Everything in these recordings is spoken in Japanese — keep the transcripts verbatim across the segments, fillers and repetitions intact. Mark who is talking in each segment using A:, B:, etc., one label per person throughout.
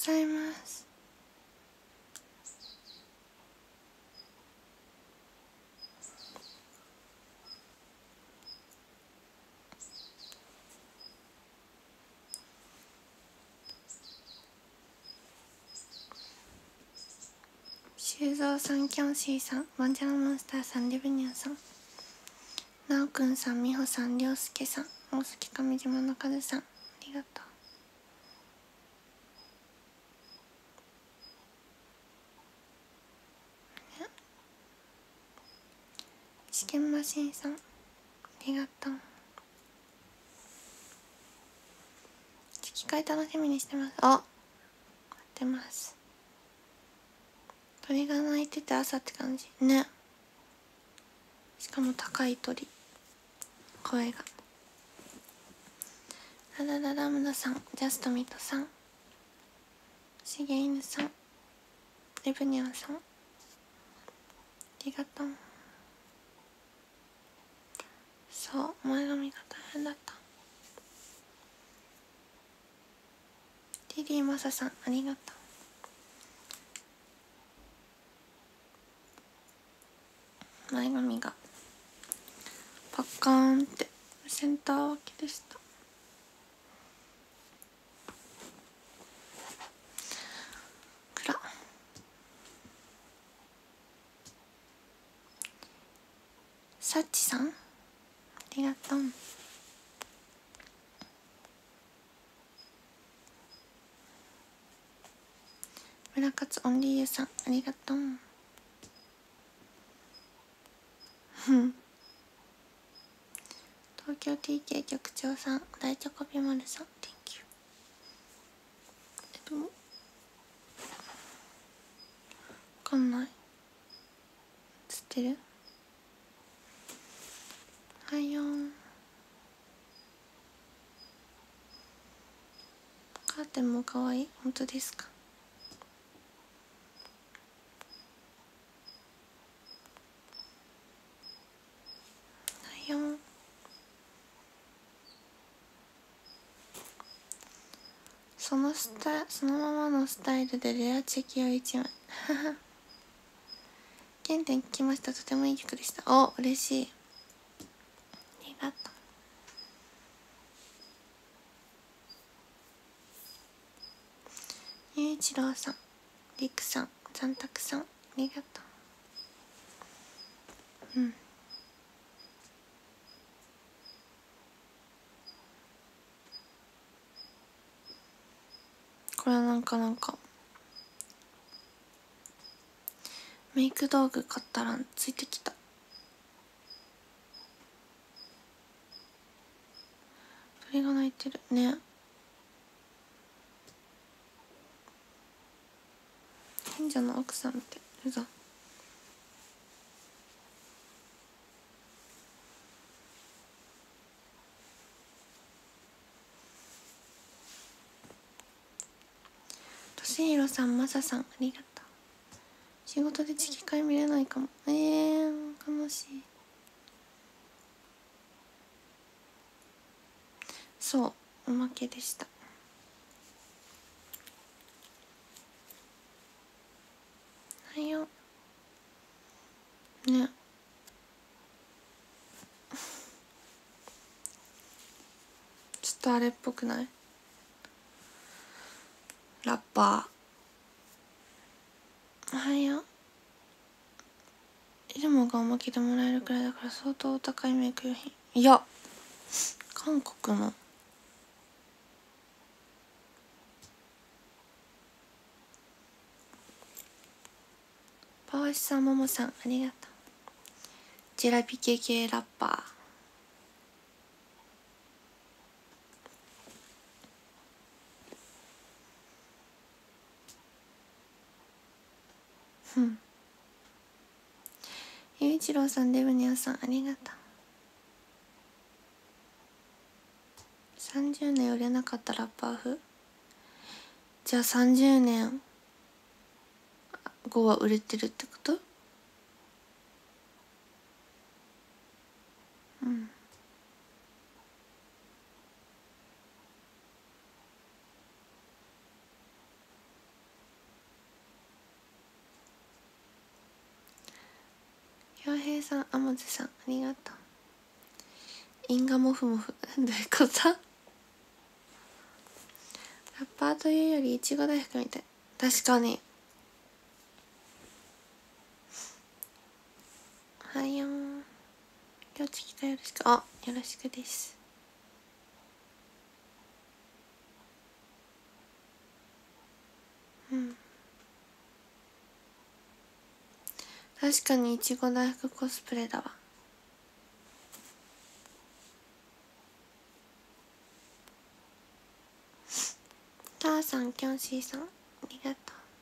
A: ざいます。修造さん、キョンシーさん、ワンジャラモンスターさん、レブニャンさん、なおくんさん、みほさん、りょうすけさん、大崎上島のかずさん、ありがとう。試験マシンさん、ありがとう。機械楽しみにしてます。あ、待ってます。鳥が鳴いてて朝って感じね。しかも高い鳥、声が。ララララムダさん、ジャストミットさん、しげいぬさん、レブニャンさん、ありがとう。そう、前髪が大変だった。リリーマサさん、ありがとう。前髪がパッカーンってセンター分けでした。くらサッチさん、ありがとう。村勝オンリーユーさん、ありがとう。東京 ティーケー 局長さん、大チョコビマルさん、 Thank you。 えでもわかんない、映ってる。はいよー。カーテンもかわいい。本当ですか。はいよー。そのスタそのままのスタイルでレアチェキをいちまい原点聞きました。とてもいい曲でした。お、嬉しい、ありがとう。ゆういちろうさん、りくさん、残沢さん、ありがとう。うん、これはなんかなんかメイク道具買ったらついてきた。鳥が鳴いてるね。近所の奥さんみたい。うざ。としひろさん、まささん、ありがとう。仕事で次回見れないかも。えー、悲しい。そう、おまけでした。はいよね。ちょっとあれっぽくない？ラッパー。はいよ。イルモがおまけでもらえるくらいだから相当お高いメイク用品。いや、韓国のパワシさん、ももさん、ありがとう。ジェラピケ系ラッパー。ふん。ゆういちろうさん、デブニャンさん、ありがとう。さんじゅうねん売れなかったラッパー風。じゃあさんじゅうねんごは売れてるってこと？うん。 京平さん、アモズさん、ありがとう。因果モフモフどういうこと？ラッパーというよりいちご大福みたい。確かに。はいよー。今日チキカよろしく。あ、よろしくです。うん、確かにいちご大福コスプレだわ。ターさん、キョンシーさん、ありがとう。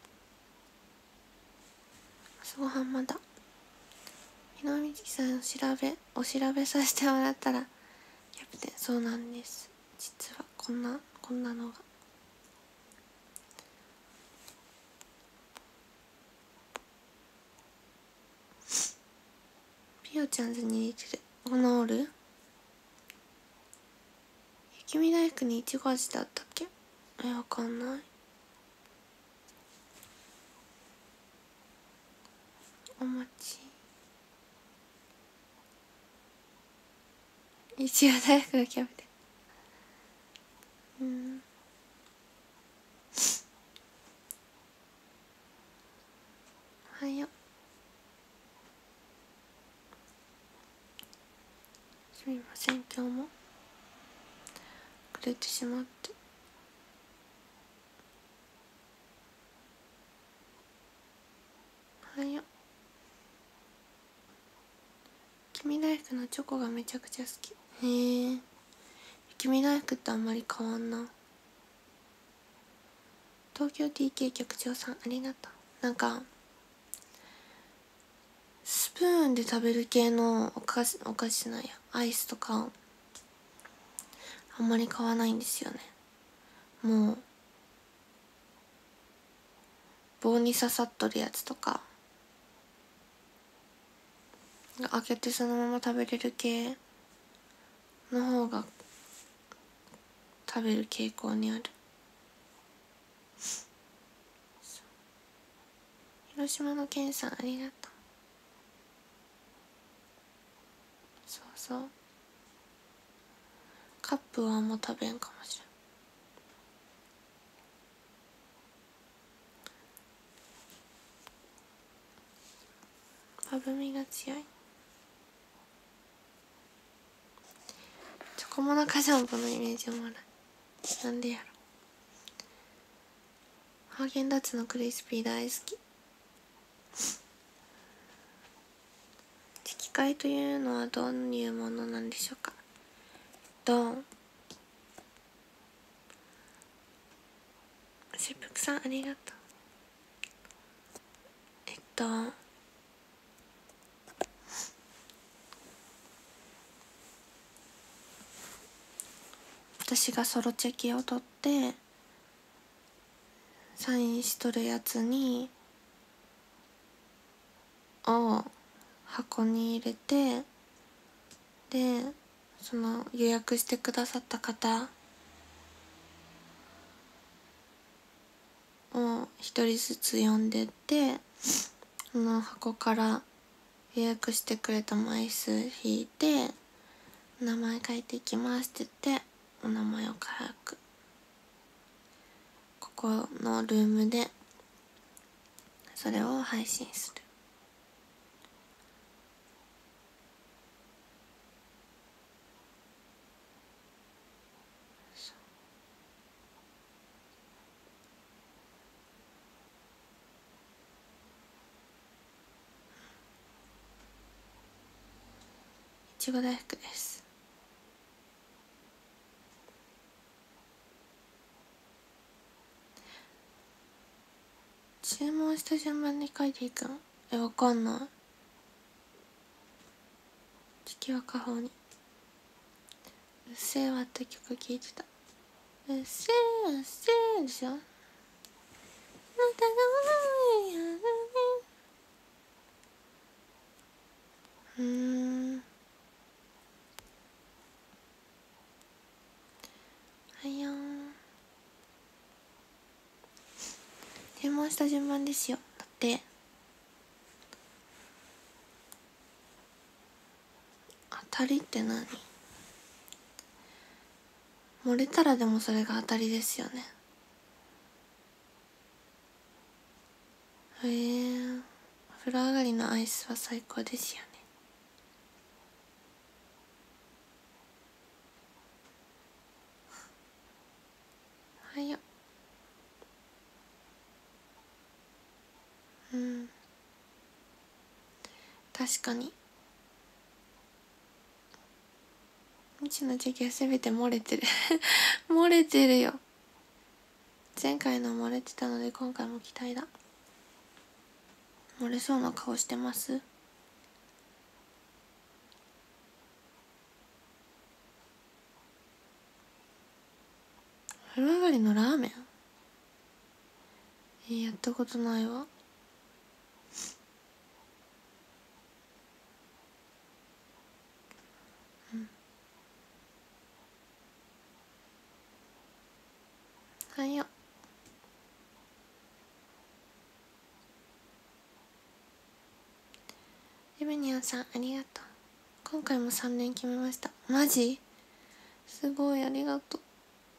A: 朝ごはんまだ。ひなみちさん、お調べお調べさせてもらったらキャプテン、そうなんです。実はこんなこんなのが。ピオちゃんズに入れてる。このオール雪見大福にいちご味だったっけ？え、わかんない。お餅いちご大福がキャプテン。うん、はやすみません、今日も遅れてしまって。はや雪見大福のチョコがめちゃくちゃ好き。へえ、雪見大福ってあんまり変わんな。東京 ティーケー 局長さん、ありがとう。なんかスプーンで食べる系のお菓子お菓子なんや、アイスとかあんまり買わないんですよね。もう棒に刺さっとるやつとか開けてそのまま食べれる系の方が食べる傾向にある。広島のケンさん、ありがとう。そうそう、カップはあんま食べんかもしれん。バブみが強い。チョコモナカジャンボのイメージもある。なんでやろ。ハーゲンダッツのクリスピー大好き。チキカイというのはどういうものなんでしょうか。どうしっぷくさん、ありがとう。えっと私がソロチェキを取ってサインしとるやつにを箱に入れて、でその予約してくださった方を一人ずつ呼んでって、その箱から予約してくれた枚数引いて「お名前書いていきます」って言ってお名前を書く。ここのルームでそれを配信する。いちご大福です。注文した順番に書いていくの？え、わかんない。月は下方にうっせぇわって曲聴いてた。うっせぇうっせぇでしょ。あなたが思いやるね。うーん、はいよー。注文した順番ですよ。だってたりって何？漏れたらでもそれが当たりですよね。へえ、風呂上がりのアイスは最高ですよね。はいよ。うん、確かに未知の時期は全て漏れてる漏れてるよ。前回の漏れてたので今回も期待だ。漏れそうな顔してます？風呂上がりのラーメン、えー、やったことないわ。うん、はいよ。エベニアンさんありがとう。今回もさんねん決めました。マジ？すごい、ありがとう。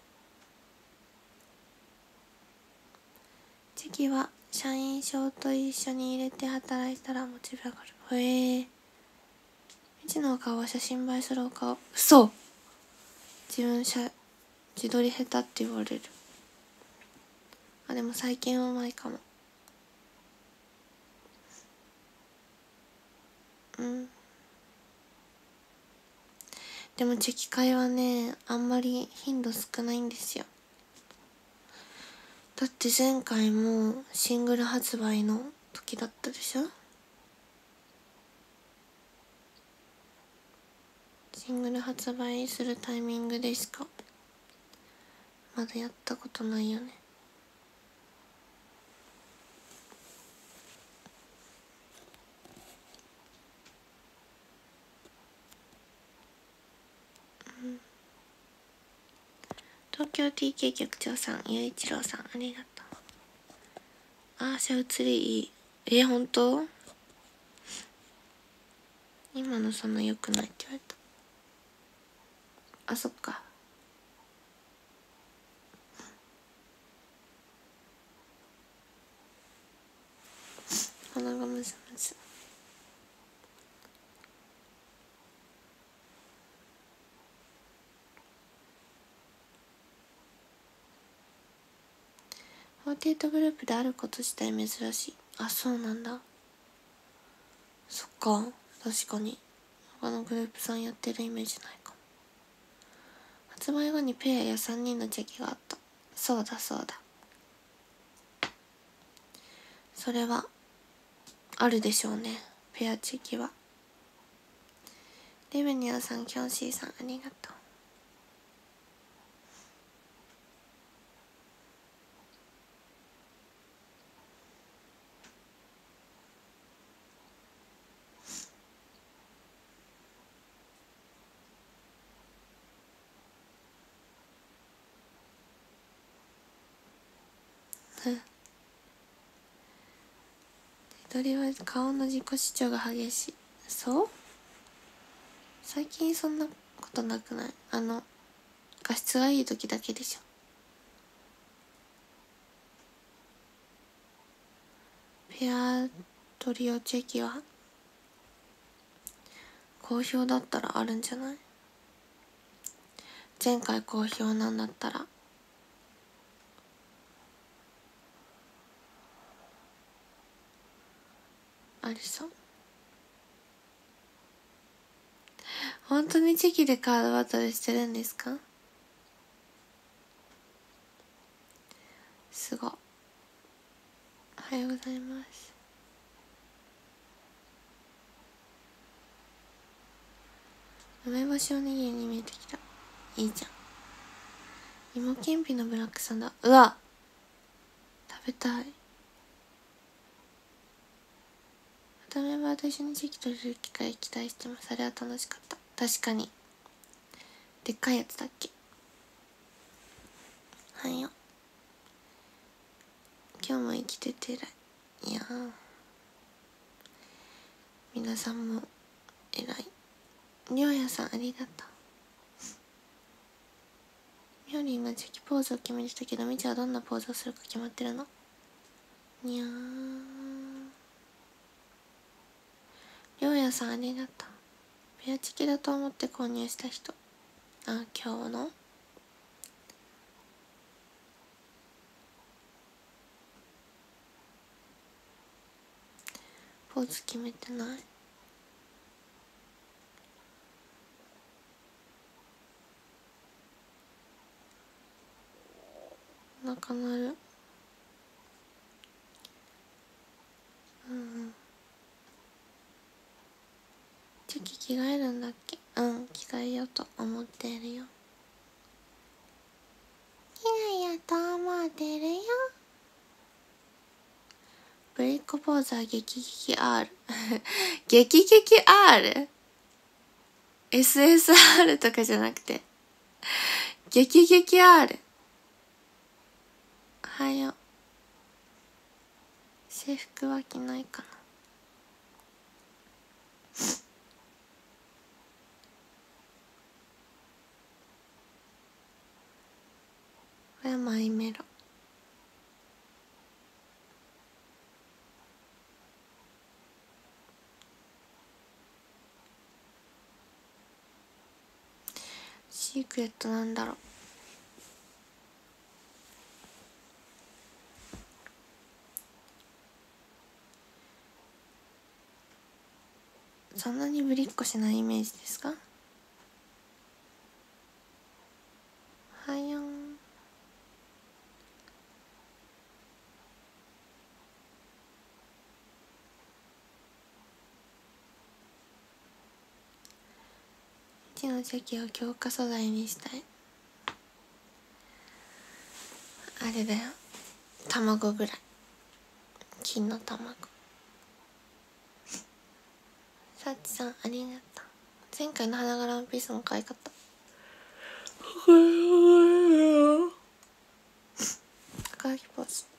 A: 次は社員証と一緒に入れて働いたらモチベ上がる。へえ。未知の顔は写真映えするお顔。嘘。自分写自撮り下手って言われる。あ、でも最近はうまいかも。うん。でもチェキ会はね、あんまり頻度少ないんですよ。だって前回もシングル発売の時だったでしょ。シングル発売するタイミングでしかまだやったことないよね。うん、東京 ティーケー 局長さん、ゆういちろうさんありがとう。あーシャ写りいい。えー、ほんと？今のそんな良くないって言われた。あ、そっか。鼻がムズムズ。フォーティーエイトグループであること自体珍しい。あ、そうなんだ。そっか、確かに他のグループさんやってるイメージないかも。発売後にペアやさんにんのチェキがあった。そうだそうだ、それはあるでしょうね、ペアチェキは。レベニアさん、キョンシーさんありがとう。自撮りは顔の自己主張が激しい。そう？最近そんなことなくない？あの画質がいい時だけでしょ。ペアトリオチェキは好評だったらあるんじゃない？前回好評なんだったらありそう。本当にチェキでカードバトルしてるんですか？すごい。おはようございます。梅干しおにぎりに見えてきた。いいじゃん。芋けんぴのブラックサンダー、うわ食べたい。またメンバーと一緒にチェキ取れる機会期待してます。あれは楽しかった。確かにでっかいやつだっけ。はいよ。今日も生きてて偉い。いやー皆さんも偉い。 りょうやさんありがとう。みょりんがチェキポーズを決めてたけど、みちはどんなポーズをするか決まってるの？にゃーん。りょうやさんありがとう。ペアチキだと思って購入した人。あ、今日のポーズ決めてない。お腹鳴る。うんうん。チェキ着替えるんだっけ？うん、着替えようと思ってるよ。着替えようと思ってるよ。ぶりっ子ポーズは激激 R 激激 R？ エスエスアール とかじゃなくて激激 R。 おはよう。制服は着ないかな。これはマイメロ。シークレットなんだろう。そんなにぶりっ子しないイメージですか？はやん。うちのチェキを強化素材にしたい。あれだよ、卵ぐらい。金の卵。さっちさんありがとう。前回の花柄ワンピースも可愛かった。高木ポーズ。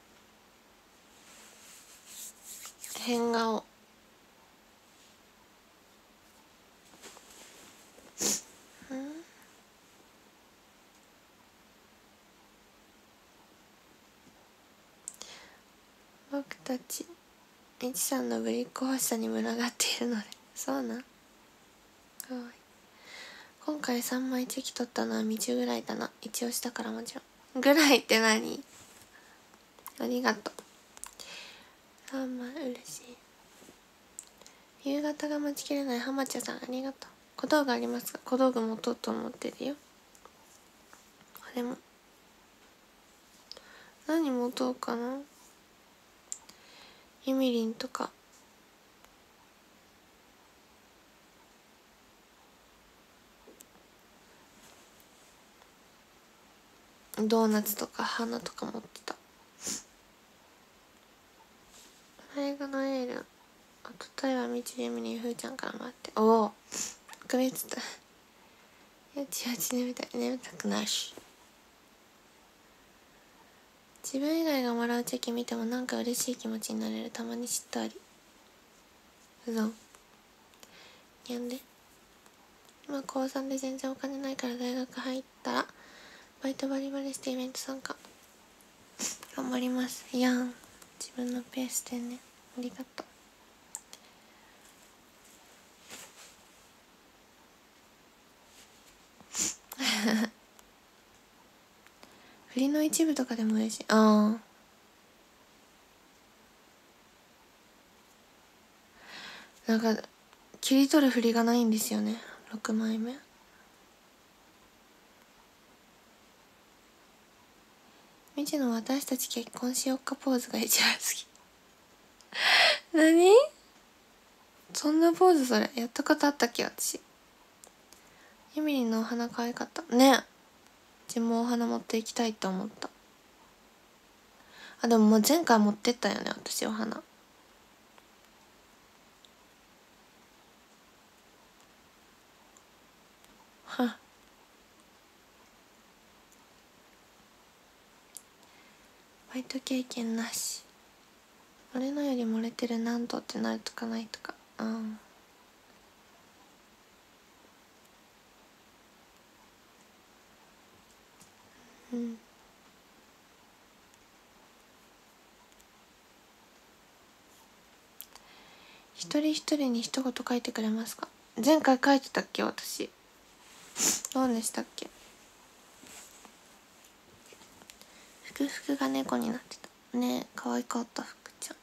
A: 変顔。うん僕たちみちさんのぶりっ子欲しさに群がっているので。そうなん。かわいい。今回さんまいチェキ取ったのはみちぐらいだな。一応したからもちろん。ぐらいって何？ありがとう。さんまい嬉しい。夕方が待ちきれない浜茶さんありがとう。小道具ありますか？小道具持とうと思ってるよ。これも何持とうかな。ゆみりんとかドーナツとか花とか持ってた。映画のエール。あと台湾みちゆみにふーちゃんからもらって。おお特別だ。よちよち眠たい。眠たくなるし。自分以外がもらうチェキ見てもなんか嬉しい気持ちになれる。たまに嫉妬あり。うぞん。やんで。今高さんで全然お金ないから大学入ったらバイトバリバリしてイベント参加頑張ります。いやん、自分のペースでね。ありがとう。振りの一部とかでも嬉しい。ああなんか切り取る振りがないんですよね。ろくまいめ。みちの私たち結婚しよっかポーズが一番好き。何そんなポーズそれやったことあったっけ私。ゆみりんのお花可愛かったね。うちもお花持っていきたいと思った。あでももう前回持ってったよね私お花。はバイト経験なし。俺のより漏れてる何度ってなるとかないとか。うんうん。一人一人に一言書いてくれますか？前回書いてたっけ私。どうでしたっけ？ふくふくが猫になってたねえ、可愛かったふくちゃん。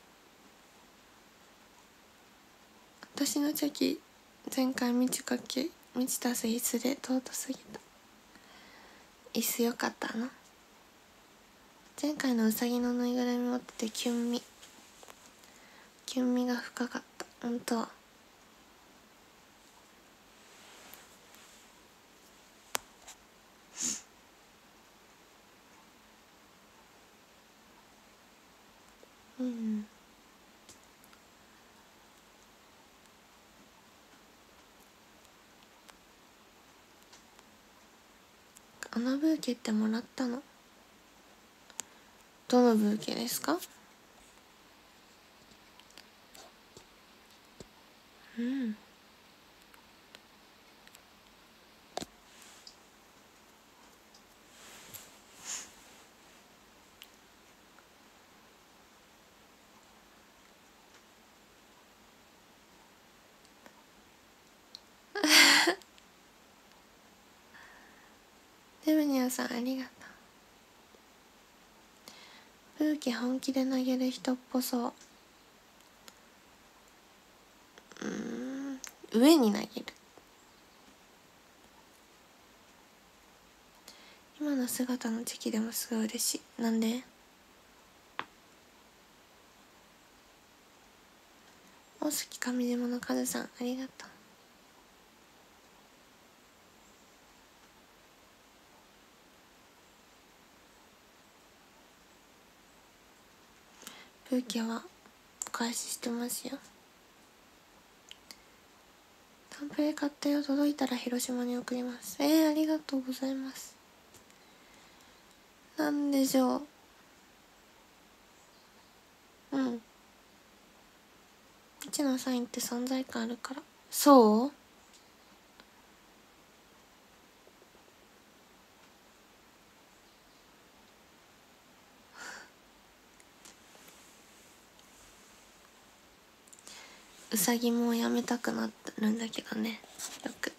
A: 私のチョキ前回みちかけみちたす椅子で尊すぎた。椅子よかったな。前回のうさぎのぬいぐるみ持っててキュンみキュンみが深かった。ほんと。うん。あのブーケってもらったの？どのブーケですか？うん。デブニアさんありがとう。ブーケ本気で投げる人っぽそう。うーん、上に投げる。今の姿の時期でもすごい嬉しい。なんで？大崎上島のカズさんありがとう。ブーケはお返ししてますよ。タンプレ買ったよ。届いたら広島に送ります。えー、ありがとうございます。なんでしょう。うん。一のサインって存在感あるから。そう？うさぎもやめたくなってるんだけどね、よく。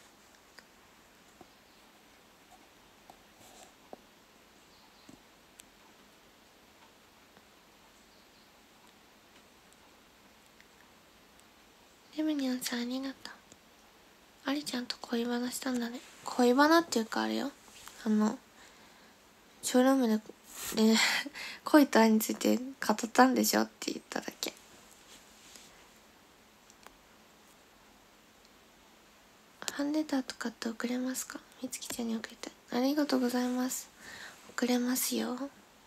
A: レムニャンさんありがとう。ありちゃんと恋バナしたんだね。恋バナっていうかあれよ、あのショールームでで恋と愛について語ったんでしょって言っただけ。ファンレターとかって送れますか？みつきちゃんに送りたい。ありがとうございます。送れますよ。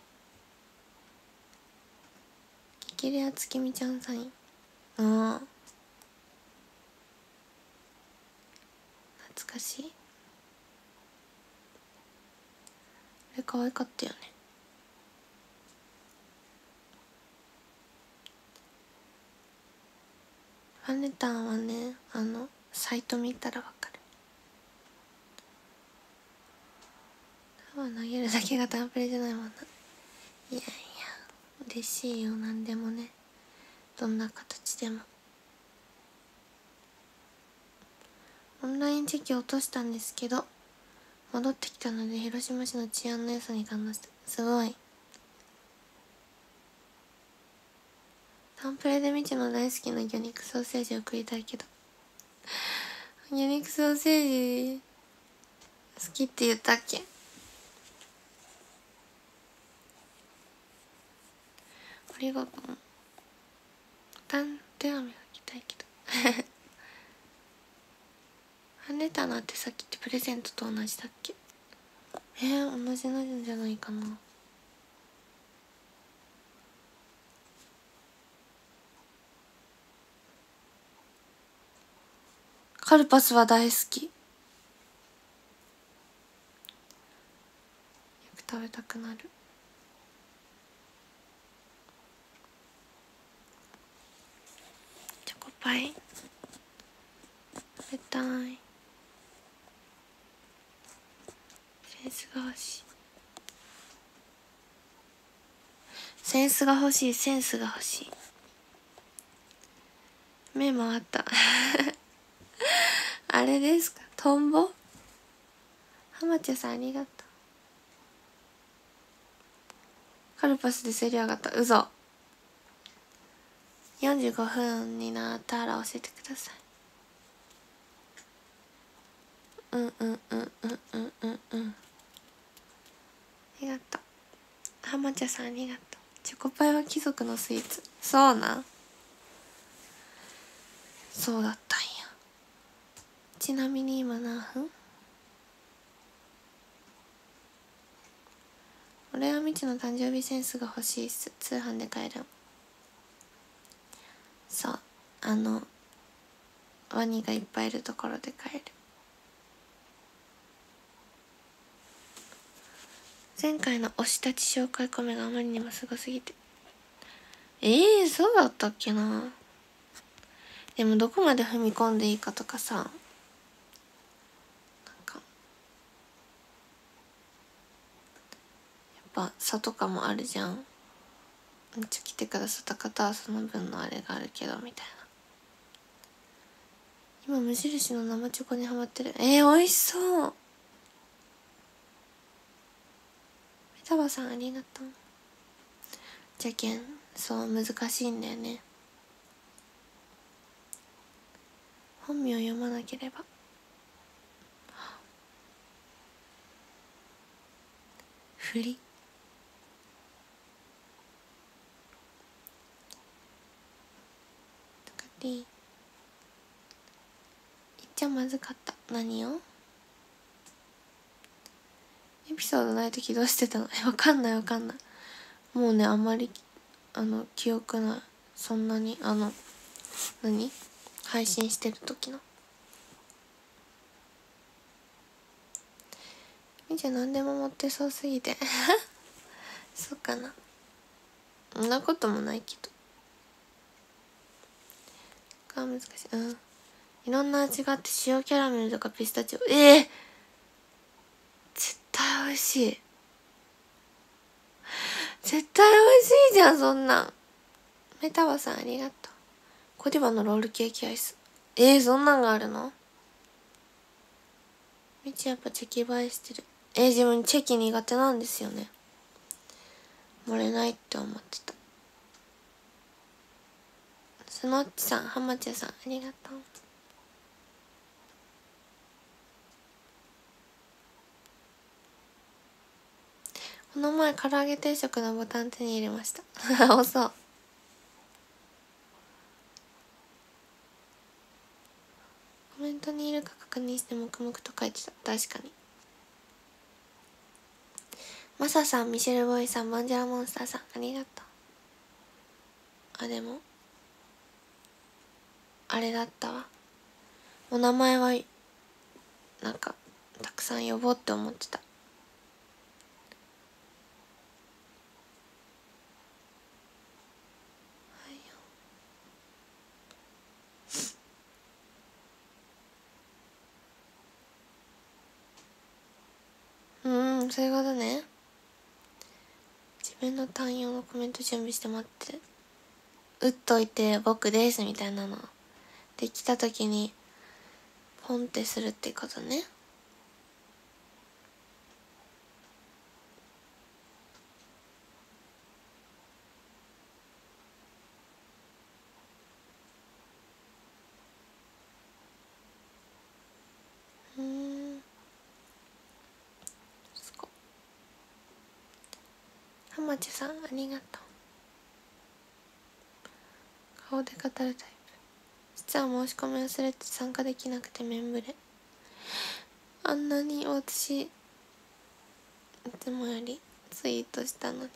A: 激レア月見ちゃんサイン。ああ、懐かしい。これ可愛かったよね。ファンレターはね、あのサイト見たらわかる。球投げるだけがタンプレじゃないもんな。いやいや、嬉しいよ。なんでもね、どんな形でも。オンラインチェキ落としたんですけど戻ってきたので、広島市の治安の良さに感動した。すごい。タンプレで未知の大好きな魚肉ソーセージを食いたいけど、魚肉ソーセージ好きって言ったっけ？ありがとう。タン手紙が来たいけどハンレターの宛先ってプレゼントと同じだっけ？えー、同じなんじゃないかな。カルパスは大好き。よく食べたくなる。チョコパイ食べたい。センスが欲しい。 センスが欲しい、センスが欲しい。目回ったあれですか、トンボ。浜ちゃさんありがとう。カルパスで競り上がった。うそ。よんじゅうごふんになったら教えてください。うんうんうんうんうんうんうん。ありがとう。浜茶さんありがとう。チョコパイは貴族のスイーツ。そうなん。そうだったんや。ちなみに今何分？俺はみちの誕生日センスが欲しいっす。通販で買える。そう、あのワニがいっぱいいるところで買える。前回の推したち紹介コメがあまりにもすごすぎて、ええー、そうだったっけな。でもどこまで踏み込んでいいかとかさ、なんかやっぱ差とかもあるじゃん。めっちゃ来てくださった方はその分のあれがあるけどみたいな。今無印の生チョコにハマってる。えー、美味しそう。メタバさんありがとう。じゃけん、そう難しいんだよね。本名読まなければ。振りとかでいっちゃまずかった。何をエピソードない時どうしてたの？え、わかんないわかんない。もうね、あんまりあの記憶ない。そんなにあの何配信してる時の。みーちゃん何でも持ってそうすぎてそうかな。そんなこともないけど。が難しい。うん。いろんな味があって、塩キャラメルとかピスタチオ。ええー、絶対美味しい。絶対美味しいじゃん、そんなん。メタバさんありがとう。コディバのロールケーキアイス。えー、そんなんがあるの？みちやっぱチェキ映えしてる。えー、自分チェキ苦手なんですよね。漏れないって思ってた。スノッチさん、ハマチャさんありがとう。この前唐揚げ定食のボタン手に入れました遅う。コメントにいるか確認して黙々と書いてた。確かに。マサさん、ミシェルボーイさん、バンジャラモンスターさんありがとう。あ、でもあれだったわ。お名前はなんかたくさん呼ぼうって思ってた。うーん、そういうことね。自分の単用のコメント準備して待って。打っといて僕ですみたいなのできた時にポンってするってことね。うーん、すごい。ハマチさんありがとう。顔で語るタイプ。実は申し込み忘れて参加できなくてメンブレ。あんなに私いつもよりツイートしたのに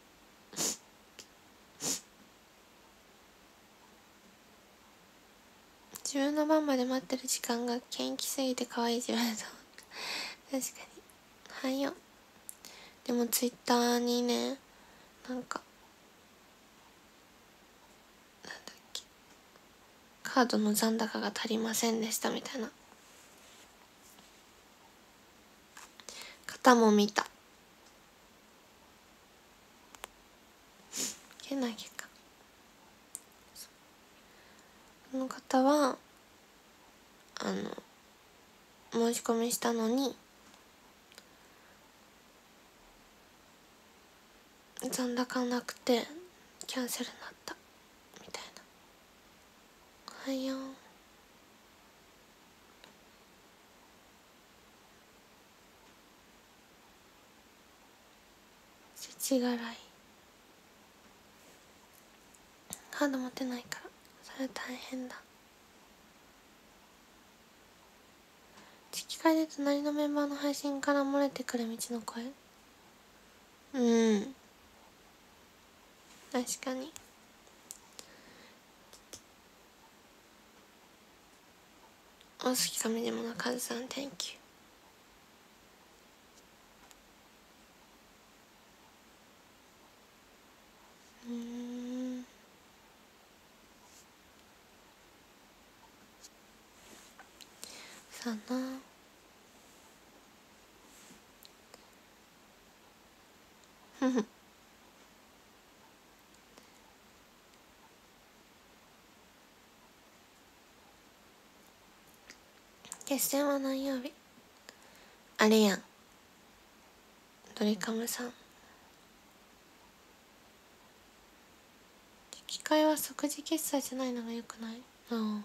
A: 自分の番まで待ってる時間が元気すぎて可愛い自分だと思った。確かに。はいよ。でもツイッターにね、なんかなんだっけ、カードの残高が足りませんでしたみたいな方も見た。 その方はあの申し込みしたのに残高なくてキャンセルになったみたいな。おはよう。世知辛い。カード持てないからそれ大変だ。地機会で隣のメンバーの配信から漏れてくる道の声。うん、確かに。お好きかみでもなカズさん Thank you。 うーん、さあな。ふふ決戦は何曜日？あれやん、ドリカムさん。機械は即時決済じゃないのがよくない？ああ、確か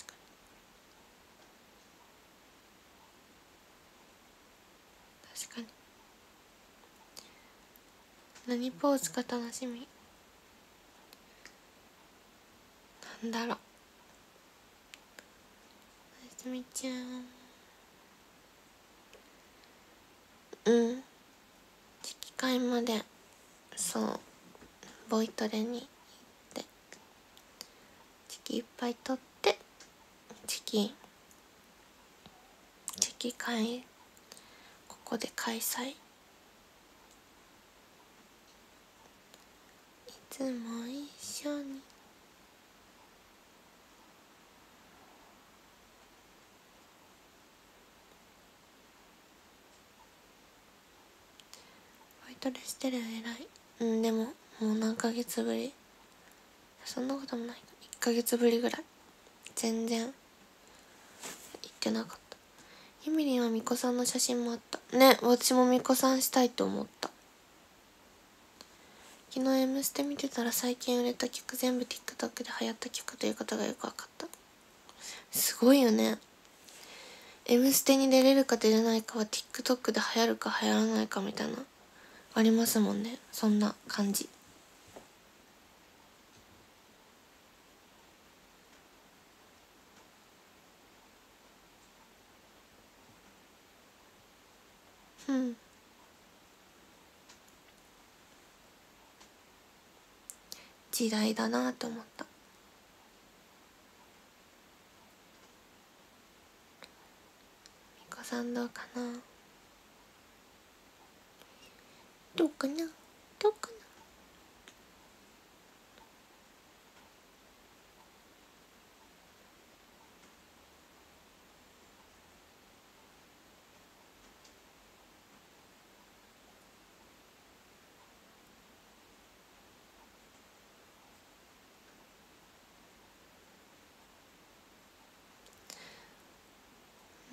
A: に確かに。何ポーズか楽しみ。なんだろう。なすみちゃん。うん、機械までそうボイトレに行ってチキいっぱい取ってチキチキ会ここで開催。いつも一緒に。ボイトレしてる偉い。うん、でももう何ヶ月ぶり。そんなこともない。いっかげつぶりぐらい。全然行ってなかった。ゆみりんはみこさんの写真もあったね。私もみこさんしたいと思った。昨日「M ステ」見てたら最近売れた曲全部 TikTok で流行った曲ということがよく分かった。すごいよね。「M ステ」に出れるか出れないかは TikTok で流行るか流行らないかみたいなありますもんね。そんな感じ。うん、時代だなと思った。みこさんどうかな。どうかなどうかな。うん、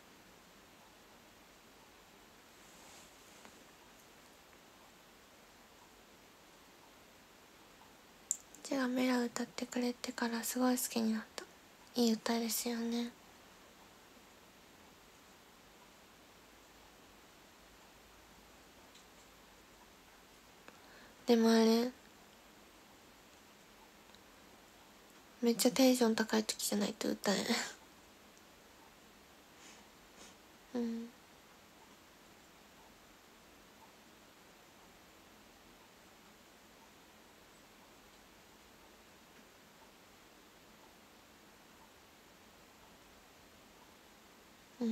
A: じゃあメラ歌ってくれてからすごい好きになった。いい歌ですよね。でもあれめっちゃテンション高い時じゃないと歌えんうんうん。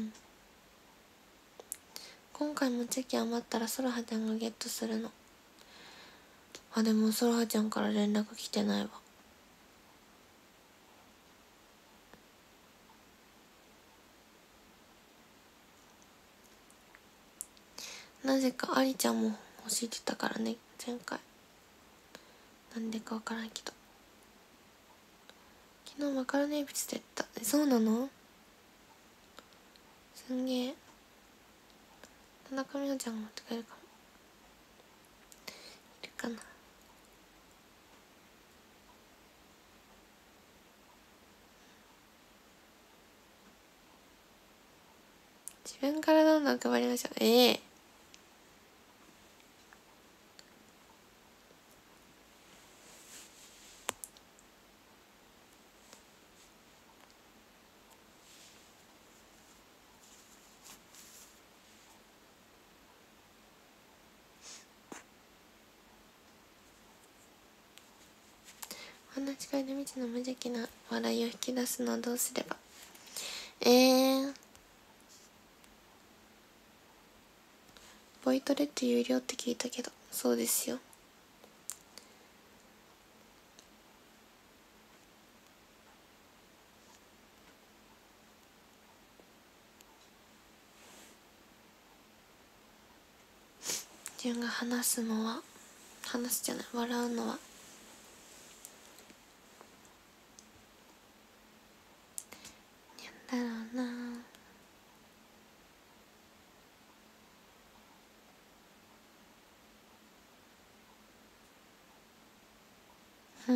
A: 今回もチェキ余ったらソラハちゃんがゲットするの。あ、でもソラハちゃんから連絡来てないわ。なぜかアリちゃんも欲しいって言ったからね、前回。なんでかわからんけど昨日マカロニ鉛筆でやった。え、そうなの？すんげえ。田中美穂ちゃんが持って帰るかも。いるかな。自分からどんどん配りましょう。ええお話し会で未知の無邪気な笑いを引き出すのはどうすれば。えー、ボイトレって有料って聞いたけど、そうですよ。自分が話すのは、話すじゃない、笑うのはなんだろうな。うん、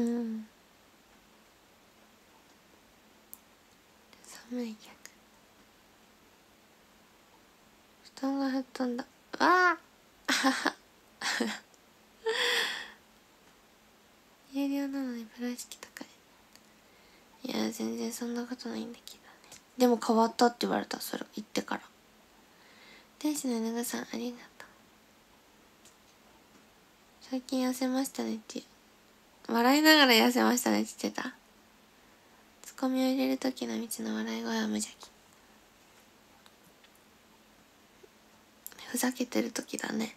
A: 寒い逆。布団が吹っ飛んだ。わあ有料なのにプラスチック高い。いや全然そんなことないんだけどね。でも変わったって言われた。それ言ってから。天使のぬぐさんありがとう。最近痩せましたねって。笑いながら痩せましたねって言ってた。ツッコミを入れる時の道の笑い声は無邪気。ふざけてる時だね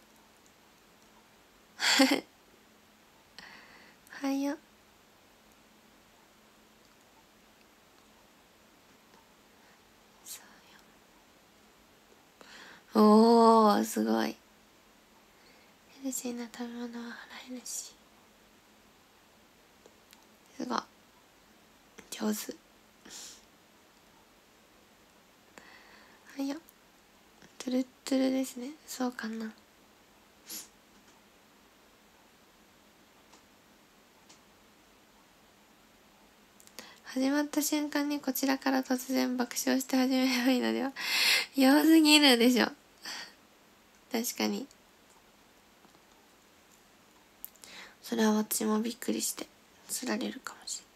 A: はよ。そうよ。おーすごい。ヘルシーな食べ物は腹減るし。すごい上手。はよ。トゥルットゥルですね。そうかな。始まった瞬間にこちらから突然爆笑して始めればいいのでは。弱すぎるでしょ確かに。それは私もびっくりしてつられるかもし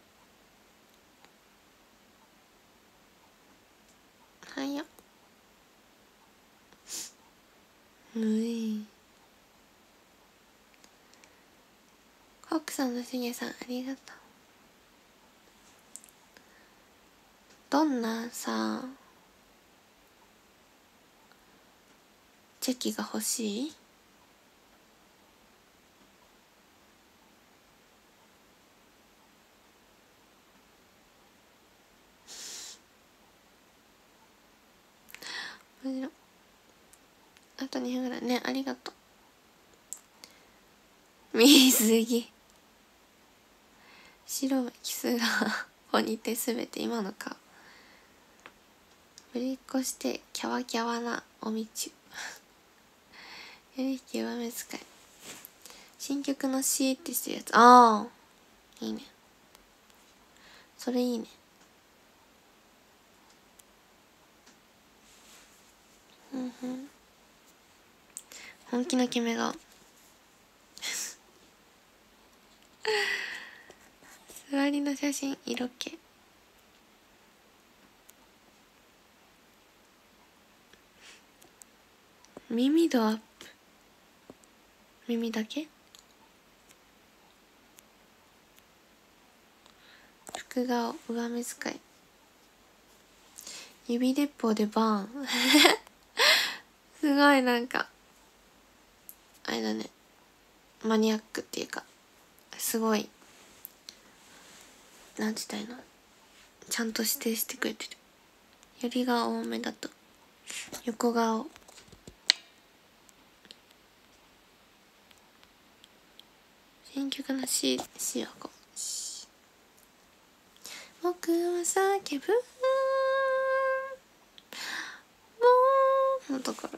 A: れん。はやむい。コックさんのしげさんありがとう。どんなさチェキが欲しい？もちろん。あとにふんぐらいね。ありがとう。水着白いキスがポニテすべて今の顔。ぶりっこしてキャワキャワなおみちゅやり引き上目使い。新曲のシーってしてるやつ。ああいいね。それいいね。うんうん。本気の決め顔座りの写真色気。耳度アップ。耳だけ。服顔上目使い。指鉄砲でバーンすごいなんかあれだね。マニアックっていうかすごいなんて言ったらいいの、ちゃんと指定してくれてる。よりが多めだと横顔。新曲の C, C はこう僕は叫ぶもうのところ。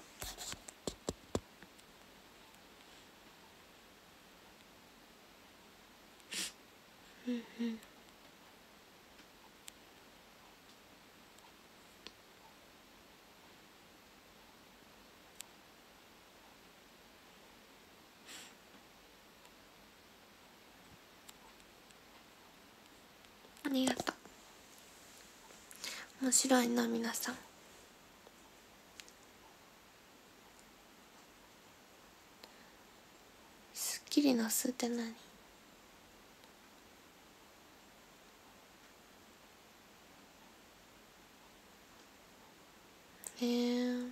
A: うんうん。ありがとう。面白いな皆さん。スッキリの巣って何？えー、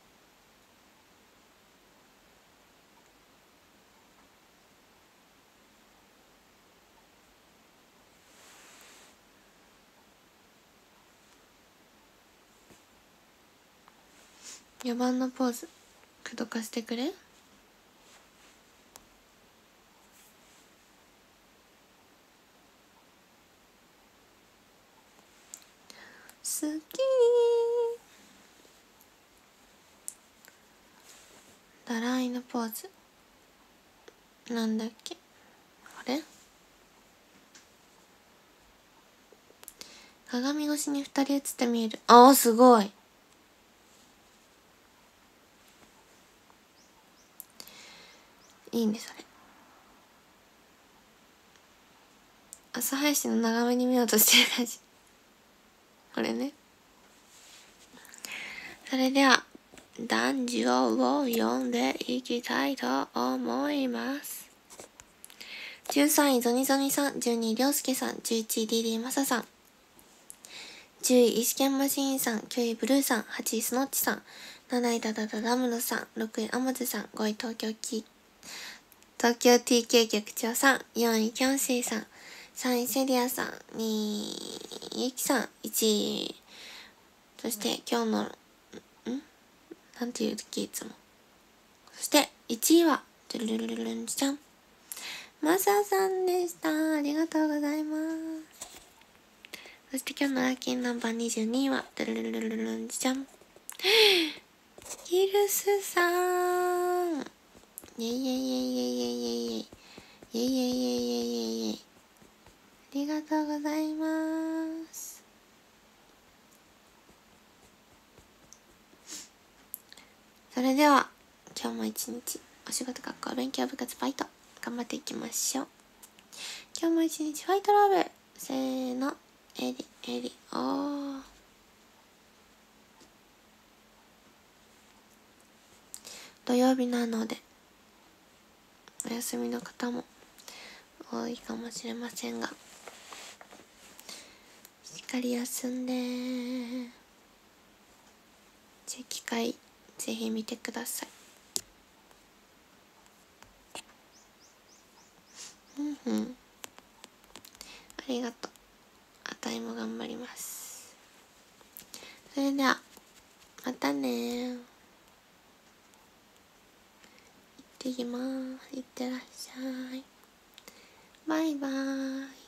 A: よばんのポーズくどかしてくれ。スッキリだらいのポーズなんだっけ。あれ、鏡越しに二人映って見える。あーすごい。いいねそれ。朝林の長めに見ようとしてる感じ。これね。それでは男女を読んでいきたいと思います。じゅうさんいゾニゾニさん、じゅうにいりょうすけさん、じゅういちいリリーマサさん、じゅういイシケンマシーンさん、きゅういブルーさん、はちいスノッチさん、なないダダダダムロさん、ろくいアモズさん、ごい東京キ東京 ティーケー 局長さん、よんいキョンシーさん、さんいセリアさん、にいゆきさん、いちい、そして今日のんなんていう時いつも。そしていちいはトゥルルルルルンちゃん、マサさんでした。ありがとうございます。そして今日のラッキーナンバーにじゅうにいはトゥルルルルルルンちゃん、ヒルスさん、イェイイェイイェイイェイイェイイェイイェイイェイイェイイェイイェイイェイイェイ、ありがとうございます。それでは今日も一日お仕事、学校、勉強、部活、バイト頑張っていきましょう。今日も一日ファイトラブ。せーの、エリエリおー。土曜日なのでお休みの方も多いかもしれませんが、しっかり休んで、ぜ機会ぜひ見てください。うんうん、ありがとう。あたいも頑張ります。それではまたねー。行ってきまーす。いってらっしゃい。バイバーイ。